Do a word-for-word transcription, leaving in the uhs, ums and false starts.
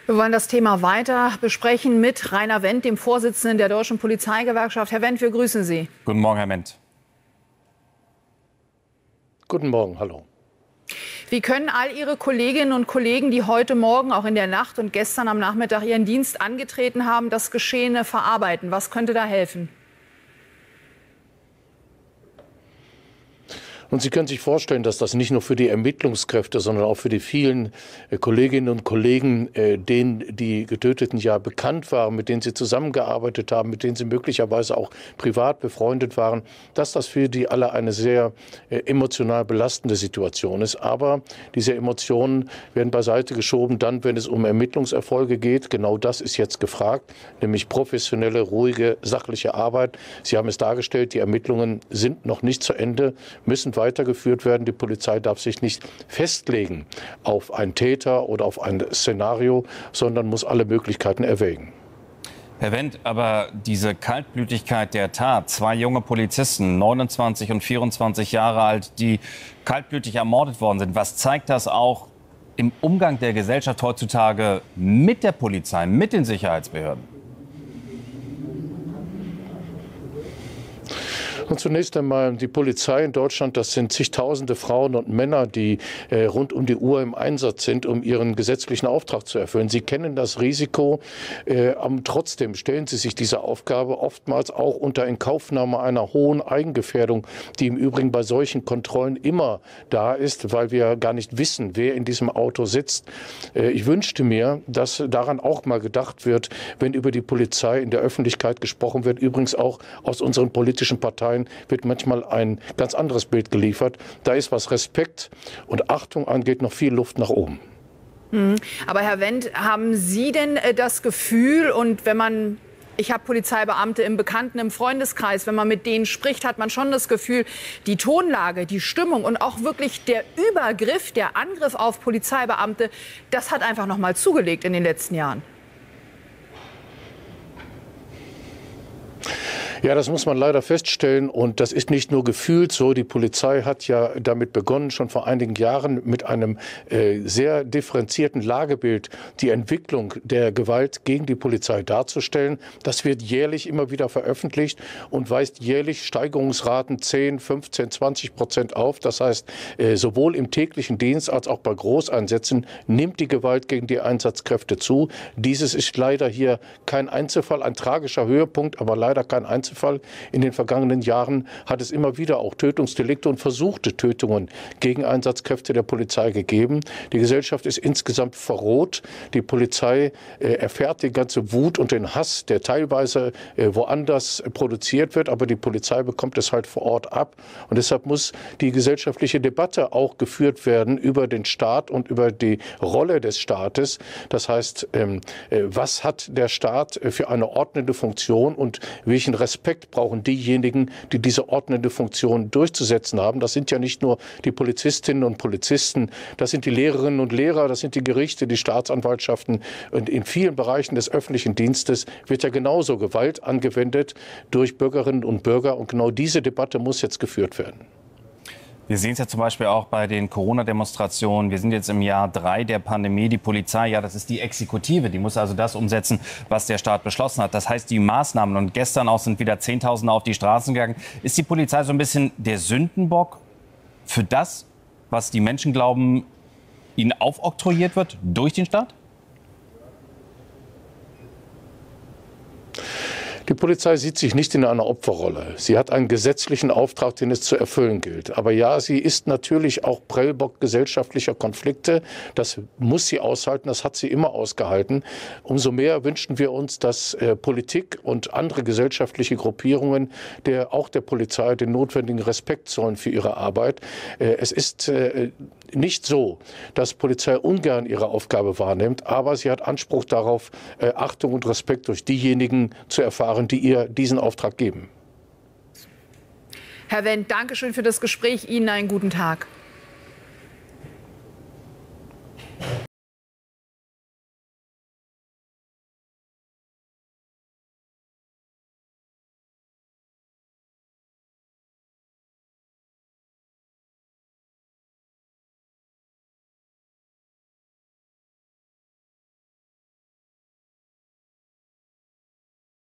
Wir wollen das Thema weiter besprechen mit Rainer Wendt, dem Vorsitzenden der Deutschen Polizeigewerkschaft. Herr Wendt, wir grüßen Sie. Guten Morgen, Herr Wendt. Guten Morgen, hallo. Wie können all Ihre Kolleginnen und Kollegen, die heute Morgen, auch in der Nacht und gestern am Nachmittag ihren Dienst angetreten haben, das Geschehene verarbeiten? Was könnte da helfen? Und Sie können sich vorstellen, dass das nicht nur für die Ermittlungskräfte, sondern auch für die vielen äh, Kolleginnen und Kollegen, äh, denen die Getöteten ja bekannt waren, mit denen sie zusammengearbeitet haben, mit denen sie möglicherweise auch privat befreundet waren, dass das für die alle eine sehr äh, emotional belastende Situation ist. Aber diese Emotionen werden beiseite geschoben, dann, wenn es um Ermittlungserfolge geht. Genau das ist jetzt gefragt, nämlich professionelle, ruhige, sachliche Arbeit. Sie haben es dargestellt, die Ermittlungen sind noch nicht zu Ende, müssen weitergeführt werden. Die Polizei darf sich nicht festlegen auf einen Täter oder auf ein Szenario, sondern muss alle Möglichkeiten erwägen. Herr Wendt, aber diese Kaltblütigkeit der Tat, zwei junge Polizisten, neunundzwanzig und vierundzwanzig Jahre alt, die kaltblütig ermordet worden sind, was zeigt das auch im Umgang der Gesellschaft heutzutage mit der Polizei, mit den Sicherheitsbehörden? Und zunächst einmal die Polizei in Deutschland, das sind zigtausende Frauen und Männer, die äh, rund um die Uhr im Einsatz sind, um ihren gesetzlichen Auftrag zu erfüllen. Sie kennen das Risiko, äh, aber trotzdem stellen sie sich diese Aufgabe oftmals auch unter Inkaufnahme einer hohen Eigengefährdung, die im Übrigen bei solchen Kontrollen immer da ist, weil wir gar nicht wissen, wer in diesem Auto sitzt. Äh, ich wünschte mir, dass daran auch mal gedacht wird, wenn über die Polizei in der Öffentlichkeit gesprochen wird, übrigens auch aus unseren politischen Parteien, wird manchmal ein ganz anderes Bild geliefert. Da ist, was Respekt und Achtung angeht, noch viel Luft nach oben. Mhm. Aber Herr Wendt, haben Sie denn äh, das Gefühl, und wenn man, ich habe Polizeibeamte im Bekannten-, im Freundeskreis, wenn man mit denen spricht, hat man schon das Gefühl, die Tonlage, die Stimmung und auch wirklich der Übergriff, der Angriff auf Polizeibeamte, das hat einfach noch mal zugelegt in den letzten Jahren. Ja, das muss man leider feststellen, und das ist nicht nur gefühlt so. Die Polizei hat ja damit begonnen, schon vor einigen Jahren mit einem äh, sehr differenzierten Lagebild die Entwicklung der Gewalt gegen die Polizei darzustellen. Das wird jährlich immer wieder veröffentlicht und weist jährlich Steigerungsraten zehn, fünfzehn, zwanzig Prozent auf. Das heißt, äh, sowohl im täglichen Dienst als auch bei Großeinsätzen nimmt die Gewalt gegen die Einsatzkräfte zu. Dieses ist leider hier kein Einzelfall, ein tragischer Höhepunkt, aber leider kein Einzelfall. In den vergangenen Jahren hat es immer wieder auch Tötungsdelikte und versuchte Tötungen gegen Einsatzkräfte der Polizei gegeben. Die Gesellschaft ist insgesamt verroht. Die Polizei äh, erfährt die ganze Wut und den Hass, der teilweise äh, woanders produziert wird, aber die Polizei bekommt es halt vor Ort ab. Und deshalb muss die gesellschaftliche Debatte auch geführt werden über den Staat und über die Rolle des Staates. Das heißt, ähm, äh, was hat der Staat für eine ordnende Funktion und welchen Respekt brauchen diejenigen, die diese ordnende Funktion durchzusetzen haben. Das sind ja nicht nur die Polizistinnen und Polizisten, das sind die Lehrerinnen und Lehrer, das sind die Gerichte, die Staatsanwaltschaften. Und in vielen Bereichen des öffentlichen Dienstes wird ja genauso Gewalt angewendet durch Bürgerinnen und Bürger. Und genau diese Debatte muss jetzt geführt werden. Wir sehen es ja zum Beispiel auch bei den Corona-Demonstrationen. Wir sind jetzt im Jahr drei der Pandemie. Die Polizei, ja, das ist die Exekutive. Die muss also das umsetzen, was der Staat beschlossen hat. Das heißt, die Maßnahmen, und gestern auch sind wieder Zehntausende auf die Straßen gegangen. Ist die Polizei so ein bisschen der Sündenbock für das, was die Menschen glauben, ihnen aufoktroyiert wird durch den Staat? Die Polizei sieht sich nicht in einer Opferrolle. Sie hat einen gesetzlichen Auftrag, den es zu erfüllen gilt. Aber ja, sie ist natürlich auch Prellbock gesellschaftlicher Konflikte. Das muss sie aushalten, das hat sie immer ausgehalten. Umso mehr wünschen wir uns, dass äh, Politik und andere gesellschaftliche Gruppierungen der, auch der Polizei den notwendigen Respekt zollen für ihre Arbeit. Äh, es ist äh, nicht so, dass Polizei ungern ihre Aufgabe wahrnimmt, aber sie hat Anspruch darauf, äh, Achtung und Respekt durch diejenigen zu erfahren, die ihr diesen Auftrag geben. Herr Wendt, danke schön für das Gespräch. Ihnen einen guten Tag.